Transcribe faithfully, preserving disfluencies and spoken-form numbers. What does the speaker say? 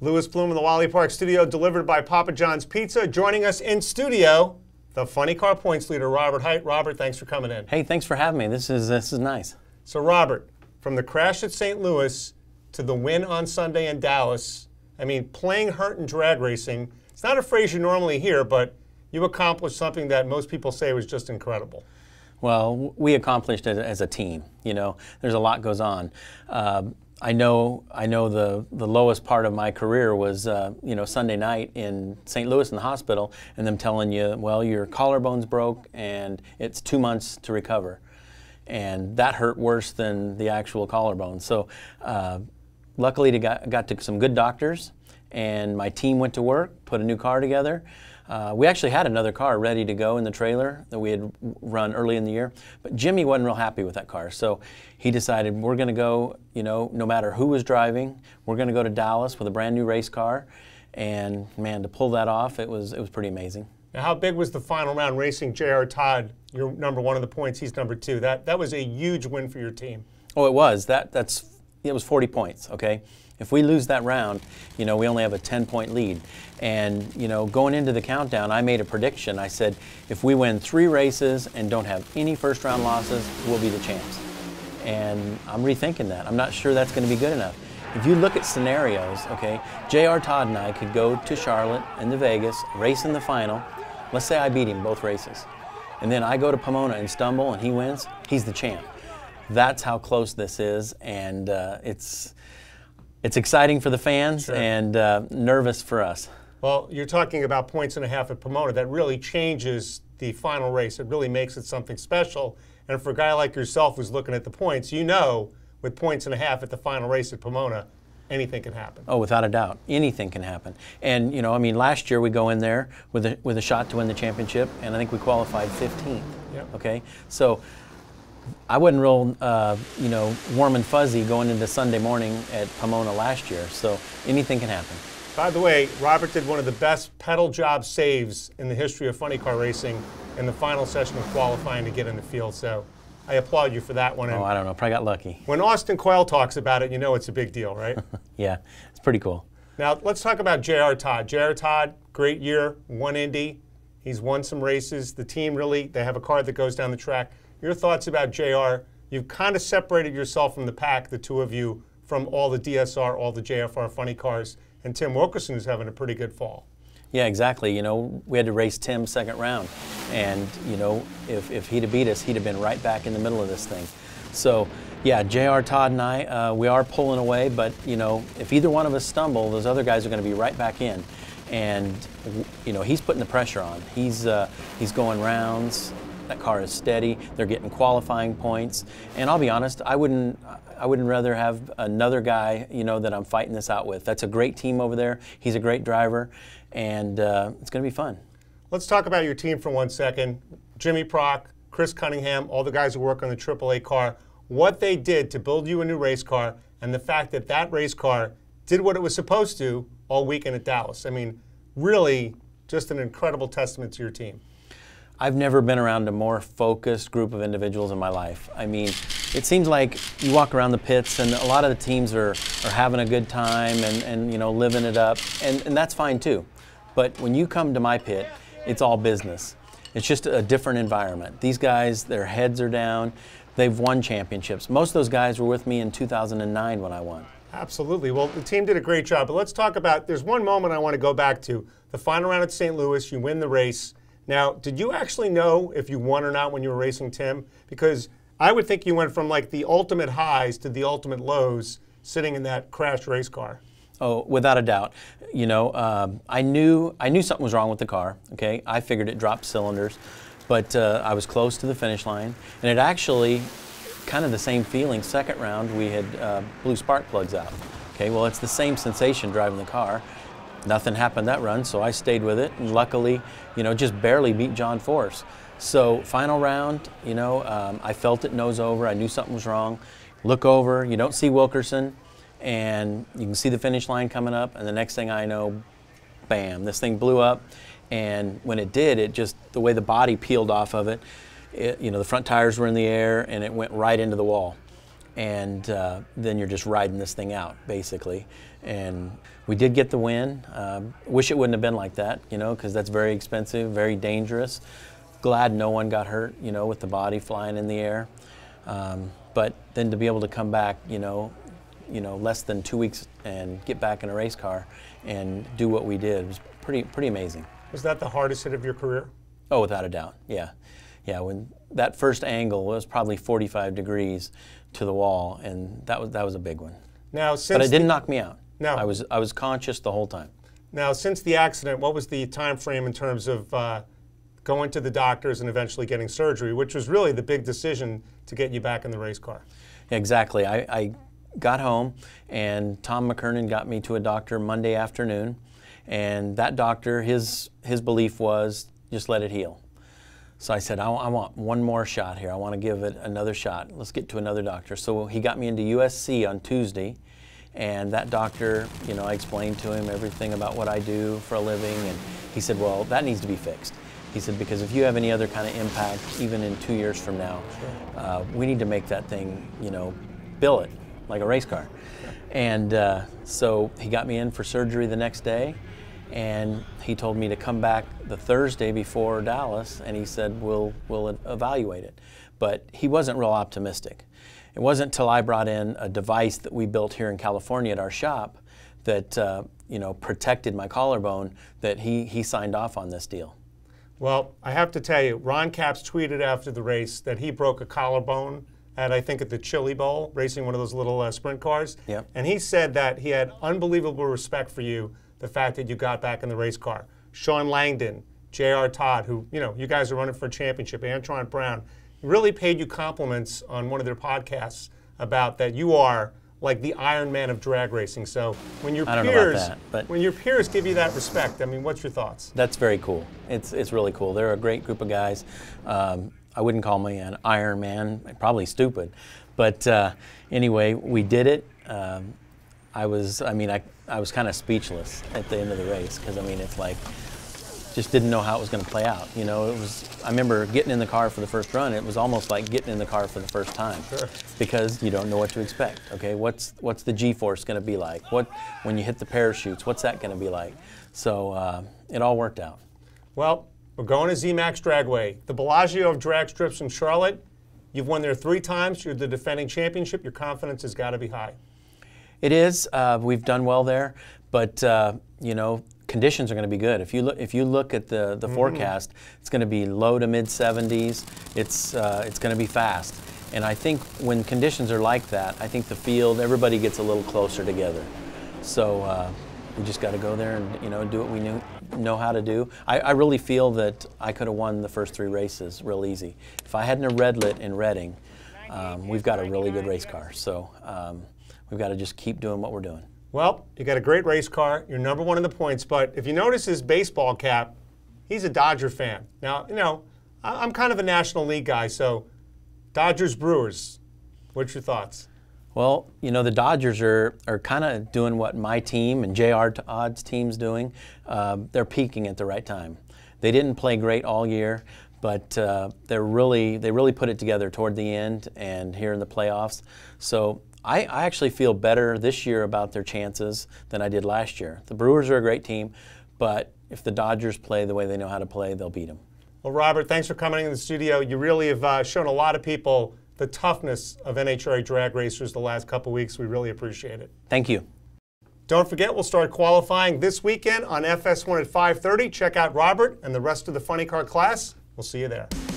Louis Bloom in the Wally Parks Studio, delivered by Papa John's Pizza. Joining us in studio, the funny car points leader, Robert Hight. Robert, thanks for coming in. Hey, thanks for having me. This is this is nice. So, Robert, from the crash at Saint Louis to the win on Sunday in Dallas, I mean, playing hurt in drag racing, it's not a phrase you normally hear, but you accomplished something that most people say was just incredible. Well, we accomplished it as a team. You know, there's a lot goes on. Uh, I know, I know the, the lowest part of my career was, uh, you know, Sunday night in Saint Louis in the hospital, and them telling you, well, your collarbone's broke and it's two months to recover. And that hurt worse than the actual collarbone. So uh, luckily I got, got to some good doctors, and my team went to work, put a new car together. Uh, we actually had another car ready to go in the trailer that we had run early in the year, but Jimmy wasn't real happy with that car. So he decided we're going to go, you know, no matter who was driving, we're going to go to Dallas with a brand new race car. And man, to pull that off, it was, it was pretty amazing. Now, how big was the final round racing J R Todd? You're number one of the points, he's number two. That, that was a huge win for your team. Oh, it was. That, that's, it was forty points, okay? If we lose that round, you know, we only have a ten point lead. And, you know, going into the countdown, I made a prediction. I said, if we win three races and don't have any first round losses, we'll be the champs. And I'm rethinking that. I'm not sure that's going to be good enough. If you look at scenarios, okay, J R Todd and I could go to Charlotte and to Vegas, race in the final. Let's say I beat him both races. And then I go to Pomona and stumble and he wins, he's the champ. That's how close this is, and uh, it's, it's exciting for the fans. Sure. And uh, nervous for us. Well, you're talking about points and a half at Pomona. That really changes the final race. It really makes it something special. And for a guy like yourself who's looking at the points, you know with points and a half at the final race at Pomona, anything can happen. Oh, without a doubt. Anything can happen. And, you know, I mean, last year we go in there with a, with a shot to win the championship, and I think we qualified fifteenth. Yep. Okay? So I wasn't real, uh, you know, warm and fuzzy going into Sunday morning at Pomona last year. So anything can happen. By the way, Robert did one of the best pedal job saves in the history of funny car racing in the final session of qualifying to get in the field. So I applaud you for that one. Oh, I don't know. Probably got lucky. When Austin Coyle talks about it, you know it's a big deal, right? Yeah, it's pretty cool. Now, let's talk about J R Todd. J R Todd, great year, won Indy. He's won some races. The team really, they have a car that goes down the track. Your thoughts about J R? You've kind of separated yourself from the pack, the two of you, from all the D S R, all the J F R funny cars, and Tim Wilkerson is having a pretty good fall. Yeah, exactly. You know, we had to race Tim second round, and you know, if, if he'd have beat us, he'd have been right back in the middle of this thing. So, yeah, J R Todd and I, uh, we are pulling away, but you know, if either one of us stumble, those other guys are going to be right back in, and you know, he's putting the pressure on. He's uh, he's going rounds. That car is steady. They're getting qualifying points, and I'll be honest, I wouldn't. I wouldn't rather have another guy, you know, that I'm fighting this out with. That's a great team over there. He's a great driver, and uh, it's going to be fun. Let's talk about your team for one second. Jimmy Prock, Chris Cunningham, all the guys who work on the triple A car, what they did to build you a new race car, and the fact that that race car did what it was supposed to all weekend at Dallas. I mean, really just an incredible testament to your team. I've never been around a more focused group of individuals in my life. I mean, it seems like you walk around the pits and a lot of the teams are, are having a good time and, and you know, living it up, and, and that's fine too. But when you come to my pit, it's all business. It's just a different environment. These guys, their heads are down. They've won championships. Most of those guys were with me in two thousand nine when I won. Absolutely. Well, the team did a great job. But let's talk about, there's one moment I want to go back to. The final round at Saint Louis, you win the race. Now, did you actually know if you won or not when you were racing Tim? Because I would think you went from like the ultimate highs to the ultimate lows sitting in that crashed race car. Oh, without a doubt. You know, um, I knew I knew something was wrong with the car. Okay, I figured it dropped cylinders, but uh, I was close to the finish line, and it actually kind of the same feeling. Second round, we had uh, blew spark plugs out. Okay, well, it's the same sensation driving the car. Nothing happened that run, so I stayed with it, and luckily, you know, just barely beat John Force. So final round, you know, um, I felt it nose over. I knew something was wrong. Look over, you don't see Wilkerson, and you can see the finish line coming up, and the next thing I know, bam, this thing blew up. And when it did, it just, the way the body peeled off of it, it you know, the front tires were in the air, and it went right into the wall. And uh, then you're just riding this thing out, basically. And we did get the win. Um, wish it wouldn't have been like that, you know, because that's very expensive, very dangerous. Glad no one got hurt, you know, with the body flying in the air. Um, but then to be able to come back, you know, you know, less than two weeks and get back in a race car and do what we did was pretty, pretty amazing. Was that the hardest hit of your career? Oh, without a doubt, yeah. Yeah, when that first angle was probably forty-five degrees to the wall, and that was, that was a big one. Now, since but it didn't knock me out. No. I was, I was conscious the whole time. Now, since the accident, what was the time frame in terms of uh, going to the doctors and eventually getting surgery, which was really the big decision to get you back in the race car? Exactly. I, I got home, and Tom McKernan got me to a doctor Monday afternoon, and that doctor, his, his belief was just let it heal. So I said, I, I want one more shot here. I want to give it another shot. Let's get to another doctor. So he got me into U S C on Tuesday, and that doctor, you know, I explained to him everything about what I do for a living, and he said, well, that needs to be fixed. He said, because if you have any other kind of impact, even in two years from now, sure. uh, we need to make that thing, you know, bill it like a race car. Yeah. And uh, so he got me in for surgery the next day, and he told me to come back the Thursday before Dallas, and he said, we'll, we'll evaluate it. But he wasn't real optimistic. It wasn't until I brought in a device that we built here in California at our shop that uh, you know, protected my collarbone that he, he signed off on this deal. Well, I have to tell you, Ron Capps tweeted after the race that he broke a collarbone at, I think, at the Chili Bowl, racing one of those little uh, sprint cars. Yep. And he said that he had unbelievable respect for you, the fact that you got back in the race car. Sean Langdon, J R Todd, who, you know, you guys are running for a championship, Antron Brown, really paid you compliments on one of their podcasts about that you are like the Iron Man of drag racing. So when your I don't peers, know about that, but when your peers give you that respect, I mean, what's your thoughts? That's very cool. It's it's really cool. They're a great group of guys. Um, I wouldn't call me an Iron Man, probably stupid, but uh, anyway, we did it. Um, I was, I mean, I I was kind of speechless at the end of the race because I mean, it's like, just didn't know how it was going to play out. You know, it was. I remember getting in the car for the first run. It was almost like getting in the car for the first time, sure. because you don't know what to expect. Okay, what's what's the G-force going to be like? What when you hit the parachutes? What's that going to be like? So uh, it all worked out. Well, we're going to Z MAX Dragway, the Bellagio of drag strips in Charlotte. You've won there three times. You're the defending championship. Your confidence has got to be high. It is. Uh, we've done well there, but uh, you know. Conditions are going to be good. If you look, if you look at the the mm-hmm. forecast, it's going to be low to mid seventies. It's uh, it's going to be fast, and I think when conditions are like that, I think the field, everybody gets a little closer together. So uh, we just got to go there and you know do what we knew, know how to do. I, I really feel that I could have won the first three races real easy. If I hadn't have redlit in Reading, um, we've got a really good race car. So um, we've got to just keep doing what we're doing. Well, you got a great race car. You're number one in the points. But if you notice his baseball cap, he's a Dodger fan. Now, you know, I'm kind of a National League guy, so Dodgers Brewers. What's your thoughts? Well, you know, the Dodgers are are kind of doing what my team and J R Todd's team's doing. Uh, they're peaking at the right time. They didn't play great all year, but uh, they're really they really put it together toward the end and here in the playoffs. So. I, I actually feel better this year about their chances than I did last year. The Brewers are a great team, but if the Dodgers play the way they know how to play, they'll beat them. Well, Robert, thanks for coming in the studio. You really have uh, shown a lot of people the toughness of N H R A drag racers the last couple weeks. We really appreciate it. Thank you. Don't forget, we'll start qualifying this weekend on F S one at five thirty. Check out Robert and the rest of the funny car class. We'll see you there.